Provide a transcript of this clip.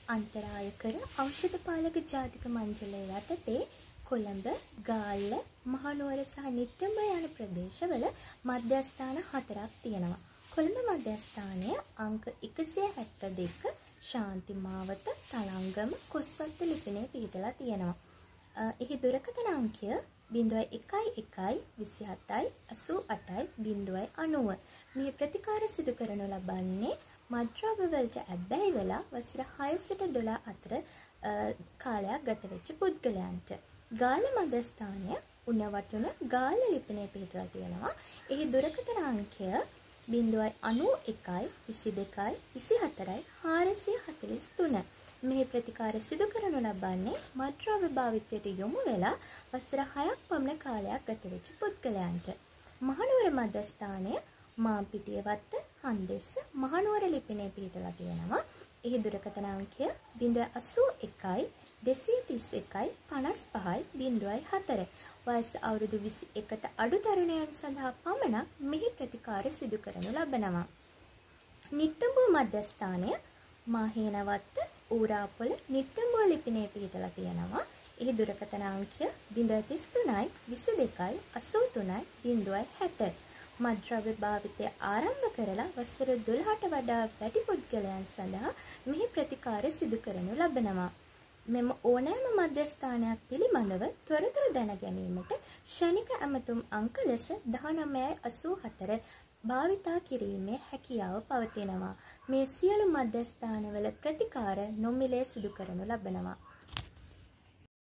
අන්තරාය කර ඖෂධ පාලක ජාතික මණ්ඩලය යටතේ කොළඹ, ගාල්ල, මහනුවර සහ නිට්ටඹ යන ප්‍රදේශවල මධ්‍යස්ථාන 4ක් තියෙනවා. කොළඹ මධ්‍යස්ථානය අංක 172 ශාන්ති මාවත, තලංගම, කොස්වත්ත ලිපිනයේ පිහිටලා තියෙනවා. එහි දුරකථන අංකය 0112 27 88 090. මේ ප්‍රතිකාර සිදු කරනු ලබන්නේ මත්ද්‍රව්‍ය වලට ඇබ්බැහි වෙලා වසර 6 සිට 12 අතර කාලයක් ගත වෙච්ච පුද්ගලයන්ට. ගාල්ල මධ්‍යස්ථානය උණවටුන ගාල්ල ලිපිනයේ පිහිටලා තියෙනවා. එහි දුරකථන අංකය 091 22 24 443. මේ ප්‍රතිකාර සිදු කරනු ලබන්නේ මත්ද්‍රව්‍ය භාවිතයට යොමු වෙලා වසර 6ක් පමණ කාලයක් ගත වෙච්ච පුද්ගලයන්ට. මහනුවර මධ්‍යස්ථානය මාපිටිය වත්ත හන්දෙස්ස මහනුවර ලිපිනයේ පිහිටලා තියෙනවා. එහි දුරකථන අංකය 081 231 55 04. වයස අවුරුදු 21ට අඩු තරුණයන් සඳහා පමණක් මෙහි ප්‍රතිකාර සිදු කරනු ලබනවා. නිට්ටඹුව මධ්‍යස්ථානය මාහේනවත්ත ඌරාපොළ නිට්ටඹුව ලිපිනයේ පිහිටලා තියෙනවා. එහි දුරකථන අංකය 033 22 83 060. මත්ද්‍රව්‍ය භාවිතය ආරම්භ කරලා වසර 12ට වඩා වැඩි පුද්ගලයන් සඳහා මෙහි ප්‍රතිකාර සිදු කරනු ලබනවා. මෙම ඕනෑම මධ්‍යස්ථානයක් පිළිබඳව තොරතුරු දැන ගැනීමට ශනික ඇමතුම් අංක ලෙස 1984 භාවිතා කිරීමේ හැකියාව පවතිනවා. මේ සියලු මධ්‍යස්ථානවල ප්‍රතිකාර නොමිලේ සිදු කරනු ලබනවා.